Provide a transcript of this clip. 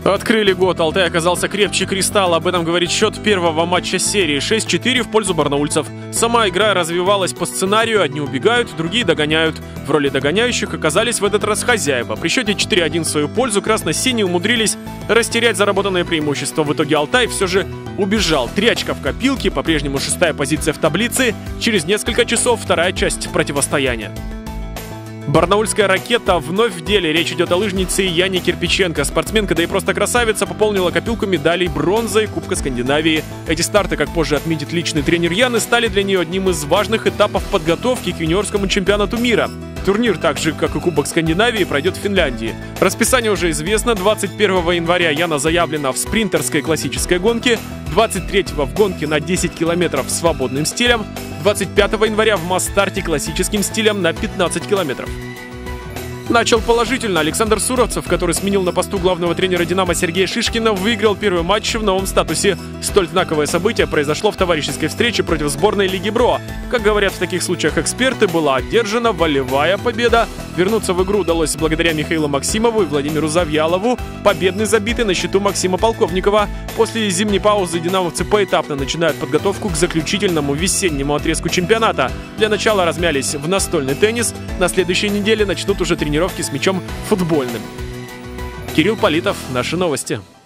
Открыли год. Алтай оказался крепче кристалла. Об этом говорит счет первого матча серии. 6-4 в пользу барнаульцев. Сама игра развивалась по сценарию. Одни убегают, другие догоняют. В роли догоняющих оказались в этот раз хозяева. При счете 4-1 в свою пользу красно-синие умудрились растерять заработанное преимущество. В итоге Алтай все же убежал. 3 очка в копилке, по-прежнему 6-я позиция в таблице. Через несколько часов 2-я часть противостояния. Барнаульская ракета вновь в деле. Речь идет о лыжнице Яне Кирпиченко. Спортсменка, да и просто красавица, пополнила копилку медалей бронзы и Кубка Скандинавии. Эти старты, как позже отметит личный тренер Яны, стали для нее одним из важных этапов подготовки к юниорскому чемпионату мира. Турнир, так же как и Кубок Скандинавии, пройдет в Финляндии. Расписание уже известно. 21 января Яна заявлена в спринтерской классической гонке, 23-го в гонке на 10 километров свободным стилем, 25 января в масс-старте классическим стилем на 15 километров. Начал положительно. Александр Суровцев, который сменил на посту главного тренера «Динамо» Сергея Шишкина, выиграл первый матч в новом статусе. Столь знаковое событие произошло в товарищеской встрече против сборной Лиги БРО. Как говорят в таких случаях эксперты, была одержана волевая победа. Вернуться в игру удалось благодаря Михаилу Максимову и Владимиру Завьялову. Победный забитый на счету Максима Полковникова. После зимней паузы динамовцы поэтапно начинают подготовку к заключительному весеннему отрезку чемпионата. Для начала размялись в настольный теннис. На следующей неделе начнут уже тренировки с мячом футбольным. Кирилл Политов, наши новости.